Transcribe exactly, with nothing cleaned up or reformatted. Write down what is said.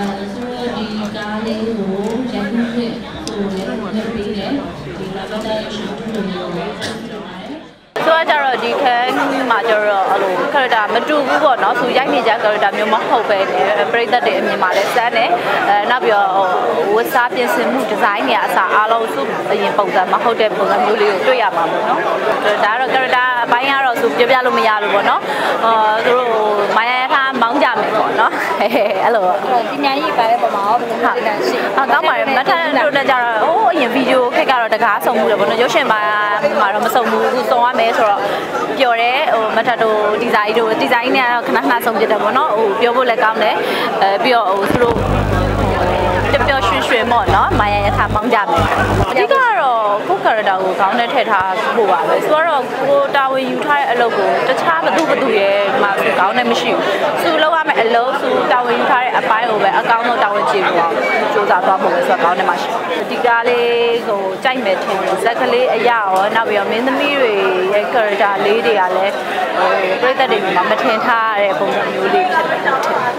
ဆိုတော့ဒီခဲမှာကျတော့အဲ့လိုခရတာမတူဘူးပေါ့နော်သူရိုက်နေကြခရတာမျိုးမဟုတ်ပဲねပရိသတ်တွေအမြင်မှာလည်းစမ်းတယ်အဲနောက်ပြီးတော့ဝတ်စားပြင်ဆင်မှုဒီဇိုင်းတွေအစားအားလုံးသူအရင်ပုံစံမဟုတ်တဲ့ပုံစံမျိုးလေးကိုတွေ့ရမှာပေါ့နော်ဒါကတော့ခရတာအပိုင်းကတော့သူပြပြလို့မရလို့ပေါ့နော်အာသူတို့မာယာထားမောင်းကြမယ်ပေါ့နော်အဲ့လိုဒီညာကြီးပါတဲ့ပုံမှာရောဘယ်လိုလဲရှိအကောင်းပါတယ်မထန်တို့လည်းကြတော့ဟိုအရင်ဗီဒီယိုခက်ကတော့တကားဆုံးမှုတယ်ပေါ့နော်ရုပ်ရှင်ပါမှာတော့မဆုံးဘူးအခုဆုံးရမယ်ဆိုတော့ပျော်တယ်ဟိုမထတို့ဒီဇိုင်းတို့ဒီဇိုင်းနဲ့ကတော့ခဏခဏဆုံးပြတယ်ပေါ့နော်ဟိုပြောဖို့လည်းကောင်းတယ်အဲပြီးတော့ဟိုသူတို့ပျော်ပျော်ရွှင်ရွှင်ပေါ့နော်မာယာရထားမောင်းကြမယ်အဓိကတော့ကိုကာရက်တာကိုခေါင်းနဲ့ထည့်ထားဖို့ပါပဲဆိုတော့ကိုတာဝန်ယူထားတဲ့အလုပ်ကိုတခြားဘသူဘသူရဲ့မှာခေါင်းနဲ့မရှိဘူးသူလောက်ရမယ်အလုပ်သူတာဝန်ယူထားတဲ့အပိုင်းကိုပဲအကောင်းဆုံးတာဝန်ကျေဖို့အောင်စူးစမ်းသွားဖို့ပဲဆိုတော့ခေါင်းနဲ့မရှိဘူးဒီကားလေးကိုကြိုက်မယ်ထင်တယ်ဇက်ကလေးအရာရောနောက်ပြီးတော့မင်းသမီးတွေရဲ့ကာရက်တာလေးတွေကလည်းဟိုပြည့်တဲ့တွေမှာမထင်ထားရတဲ့ပုံစံမျိုးလေးဖြစ်တယ်